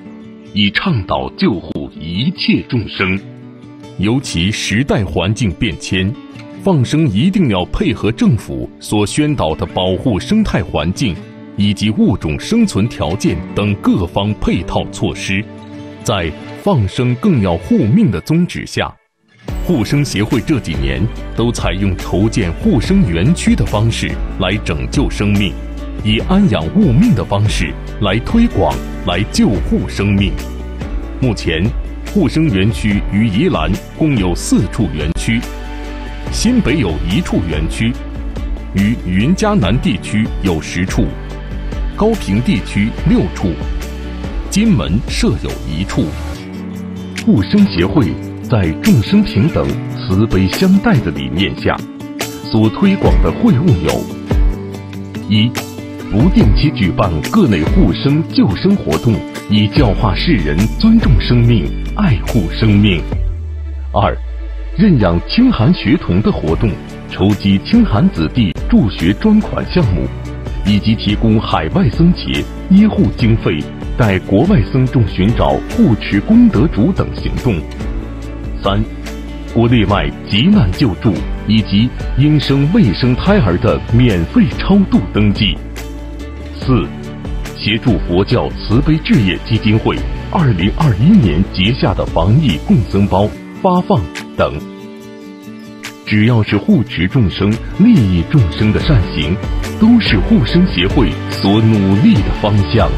以倡导救护一切众生。尤其时代环境变迁，放生一定要配合政府所宣导的保护生态环境以及物种生存条件等各方配套措施，在放生更要护命的宗旨下，护生协会这几年都采用筹建护生园区的方式来拯救生命，以安养物命的方式来推广、来救护生命。目前，护生园区于宜兰共有4处园区，新北有1处园区，于云嘉南地区有10处，高屏地区6处，金门设有1处。护生协会在众生平等、慈悲相待的理念下，所推广的会务有：一、不定期举办各类护生救生活动，以教化世人尊重生命、爱护生命；二、认养清寒学童的活动，筹集清寒子弟助学专款项目，以及提供海外僧节耶护经费，带国外僧众寻找护持功德主等行动；三、国内外急难救助以及应生未生胎儿的免费超度登记；四、协助佛教慈悲置业基金会2021年结下的防疫共僧包发放等。只要是护持众生、利益众生的善行，都是护生协会所努力的方向。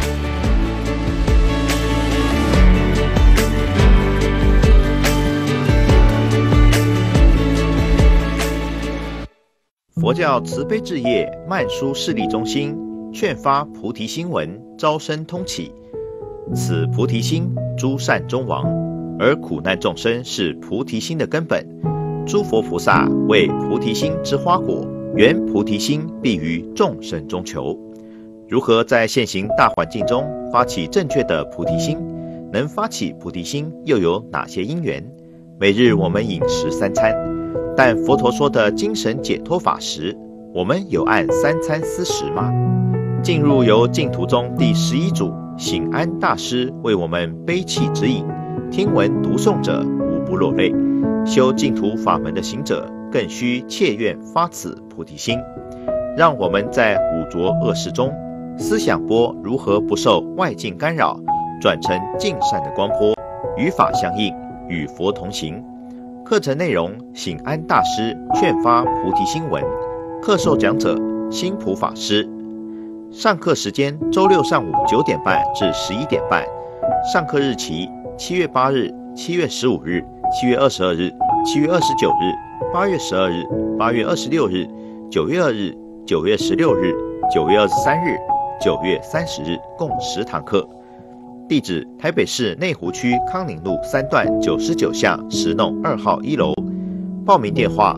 佛教慈悲置业曼殊势力中心劝发菩提心文，招生通启。此菩提心，诸善终亡，而苦难众生是菩提心的根本。诸佛菩萨为菩提心之花果，缘菩提心必于众生中求。如何在现行大环境中发起正确的菩提心？能发起菩提心又有哪些因缘？每日我们饮食3餐，但佛陀说的精神解脱法时，我们有按3餐施食吗？进入由净土宗第11祖醒安大师为我们悲泣指引，听闻读诵者无不落泪。修净土法门的行者，更需切愿发此菩提心。让我们在五浊恶世中，思想波如何不受外境干扰，转成净善的光波，与法相应，与佛同行。课程内容：醒安大师劝发菩提心文，课授讲者新普法师。上课时间：周六上午9点半至11点半。上课日期：7月8日、7月15日、7月22日、7月29日、8月12日、8月26日、9月2日、9月16日、9月23日、9月30日，共10堂课。地址：台北市内湖区康宁路3段99巷10弄2号1楼。报名电话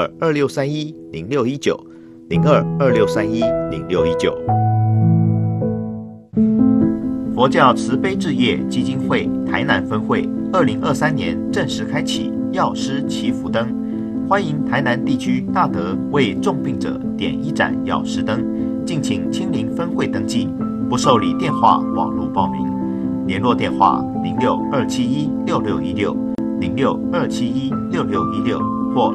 ：02-2631-0619，02-2631-0619。佛教慈悲置业基金会台南分会2023年正式开启药师祈福灯，欢迎台南地区大德为重病者点1盏药师灯，敬请亲临分会登记，不受理电话网络报名。联络电话06-271-6616、06-271-6616或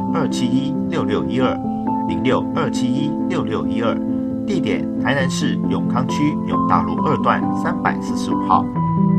06-271-6612、06-271-6612。地点：台南市永康区永大路2段345号。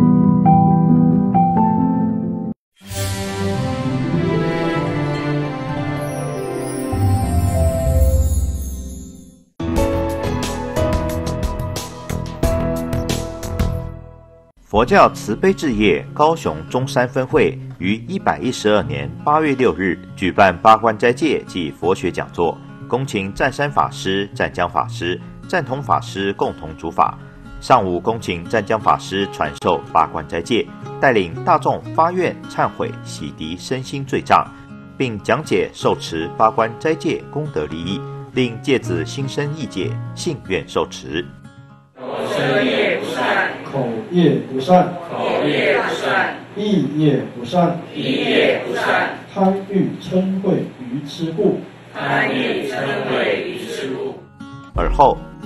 佛教慈悲置业高雄中山分会于112年8月6日举办八关斋戒及佛学讲座，恭请湛山法师、湛江法师、湛同法师共同主法。上午恭请湛江法师传授八关斋戒，带领大众发愿忏悔，洗涤身心罪障，并讲解受持八关斋戒功德利益，令戒子心生意戒，信愿受持。 身业不善， 口业不善， 口业不善， 意业不善， 意业不善， 贪欲嗔恚愚痴故， 贪欲嗔恚愚痴故。 而后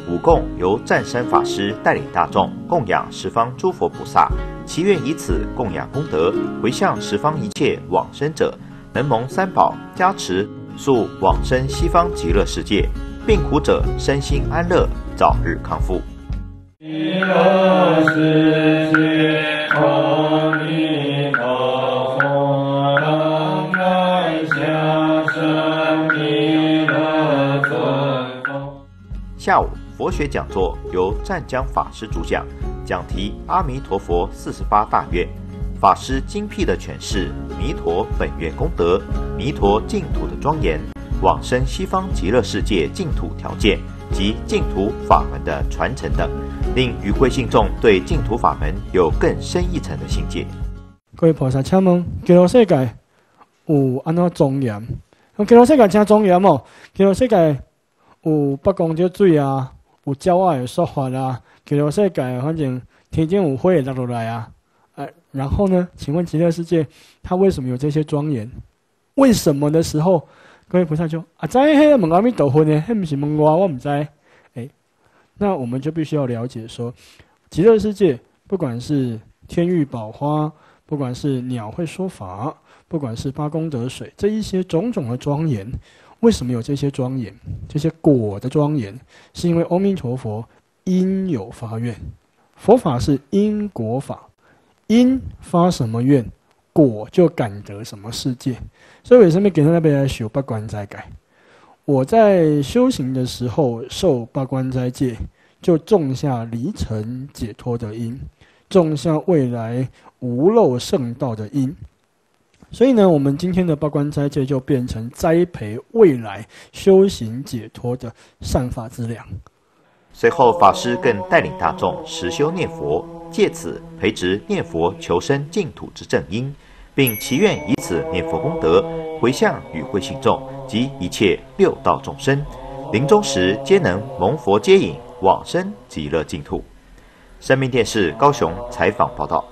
五供由湛山法师带领大众供养十方诸佛菩萨，祈愿以此供养功德，回向十方一切往生者，能蒙三宝加持，速往生西方极乐世界，病苦者身心安乐，早日康复。 极乐世界，阿弥陀佛，当来下生弥勒尊佛。 下午佛学讲座由湛江法师主讲，讲题阿弥陀佛48大愿，法师精辟的诠释弥陀本愿功德、弥陀净土的庄严、往生西方极乐世界净土条件及净土法门的传承等，令与会信众对净土法门有更深一层的信解。 各位菩萨，请问极乐世界有安怎庄严？极乐世界真庄严哦！极乐世界有北光之水啊，有鸟仔的说法啊，极乐世界反正天顶有火落来啊。然后呢？请问极乐世界它为什么有这些庄严？为什么的时候，各位菩萨就知迄问阿弥陀佛呢？迄不是问我唔知。那我们就必须要了解说，极乐世界不管是天欲宝花，不管是鸟会说法，不管是八功德水，这一些种种的庄严，为什么有这些庄严？这些果的庄严，是因为阿弥陀佛因有发愿，佛法是因果法。因发什么愿，果就感得什么世界。所以为什么给他那边修八关斋戒？我在修行的时候受八关斋戒，就种下离尘解脱的因，种下未来无漏圣道的因。所以呢，我们今天的八关斋戒就变成栽培未来修行解脱的善法之粮。 随后，法师更带领大众实修念佛，借此培植念佛求生净土之正因，并祈愿以此念佛功德回向与会信众及一切六道众生，临终时皆能蒙佛接引往生极乐净土。生命电视高雄采访报道。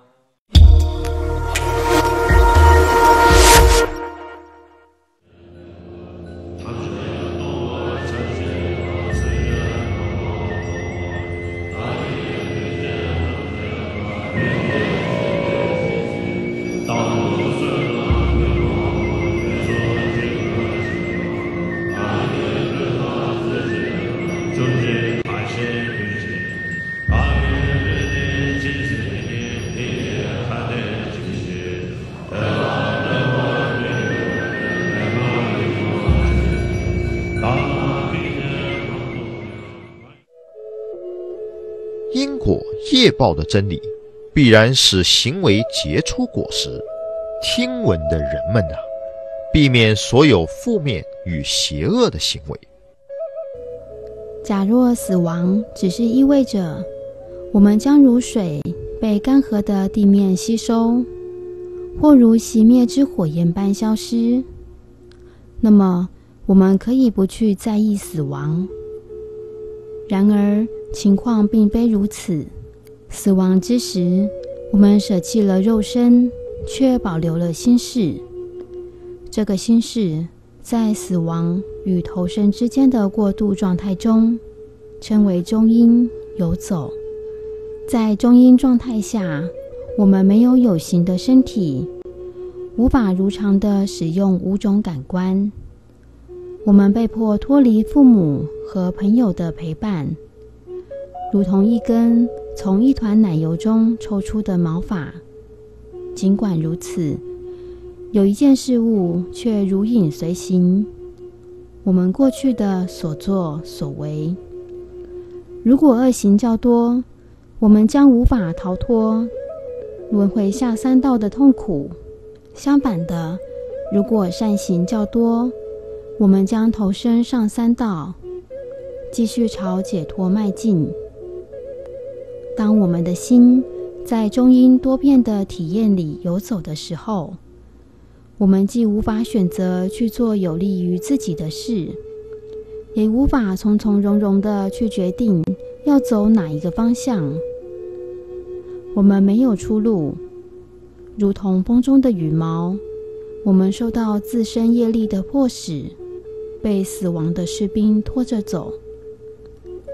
因果业报的真理，必然使行为结出果实。听闻的人们啊，避免所有负面与邪恶的行为。 假若死亡只是意味着我们将如水被干涸的地面吸收，或如熄灭之火焰般消失，那么我们可以不去在意死亡。然而情况并非如此，死亡之时，我们舍弃了肉身，却保留了心事。这个心事在死亡与投生之间的过渡状态中，称为中阴游走。在中阴状态下，我们没有有形的身体，无法如常地使用五种感官。我们被迫脱离父母和朋友的陪伴，如同一根从一团奶油中抽出的毛发。尽管如此，有一件事物却如影随形，我们过去的所作所为。如果恶行较多，我们将无法逃脱轮回下三道的痛苦。相反的，如果善行较多，我们将投身上三道，继续朝解脱迈进。当我们的心在中阴多变的体验里游走的时候，我们既无法选择去做有利于自己的事，也无法从从容容地去决定要走哪一个方向。我们没有出路，如同风中的羽毛，我们受到自身业力的迫使，被死亡的士兵拖着走。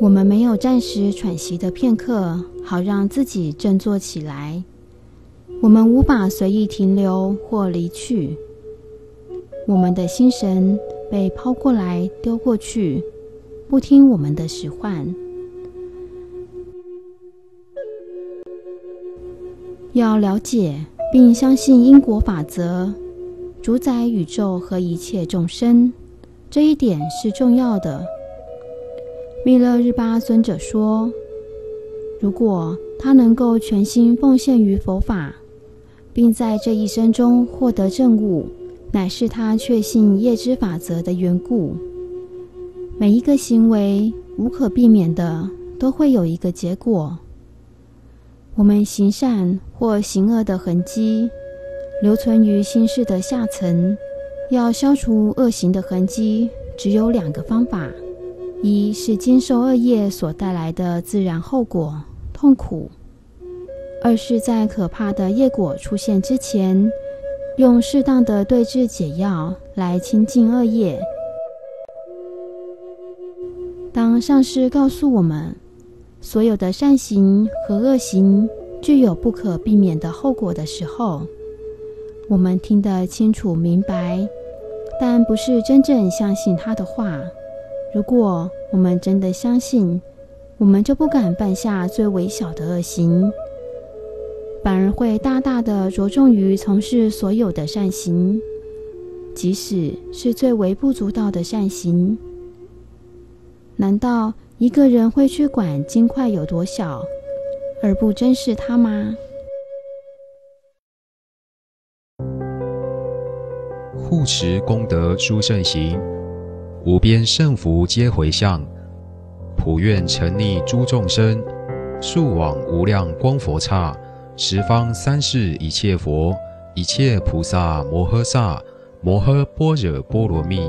我们没有暂时喘息的片刻，好让自己振作起来。我们无法随意停留或离去。我们的心神被抛过来丢过去，不听我们的使唤。要了解并相信因果法则，主宰宇宙和一切众生，这一点是重要的。密勒日巴尊者说，如果他能够全心奉献于佛法，并在这一生中获得证悟，乃是他确信业之法则的缘故。每一个行为无可避免的都会有一个结果。我们行善或行恶的痕迹留存于心识的下层，要消除恶行的痕迹，只有2个方法：一是经受恶业所带来的自然后果痛苦；二是在可怕的业果出现之前，用适当的对治解药来清净恶业。当上师告诉我们，所有的善行和恶行具有不可避免的后果的时候，我们听得清楚明白，但不是真正相信他的话。如果我们真的相信，我们就不敢犯下最微小的恶行，反而会大大的着重于从事所有的善行，即使是最微不足道的善行。难道一个人会去管金块有多小，而不珍视它吗？ 护持功德殊胜行，无边胜福皆回向，普愿沉溺诸众生，速往无量光佛刹，十方三世一切佛，一切菩萨摩诃萨，摩诃般若波罗蜜。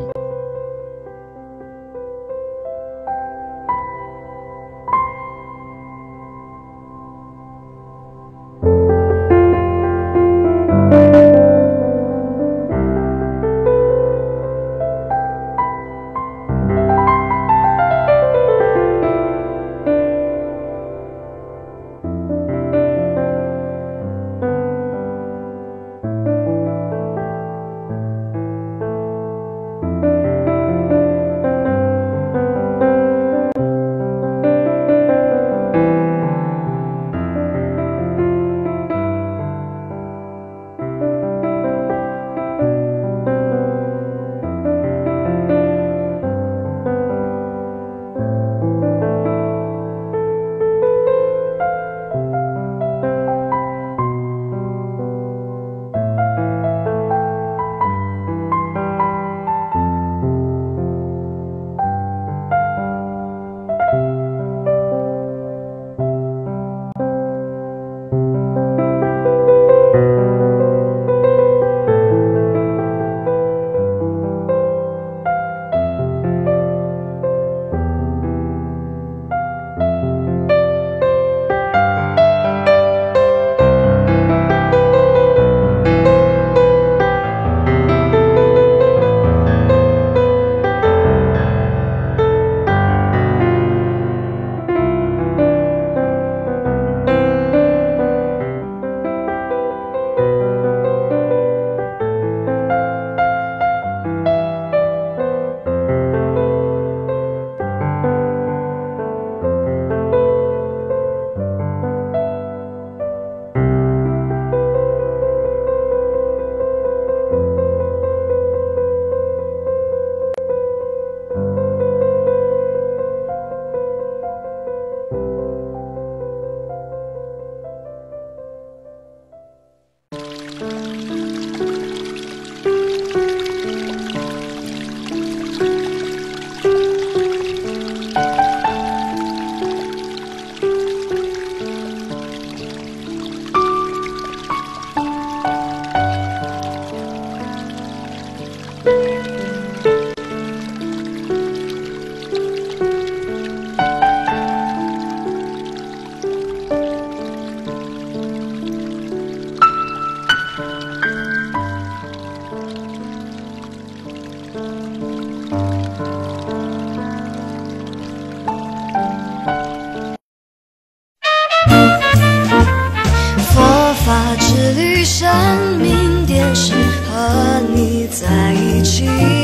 是和你在一起。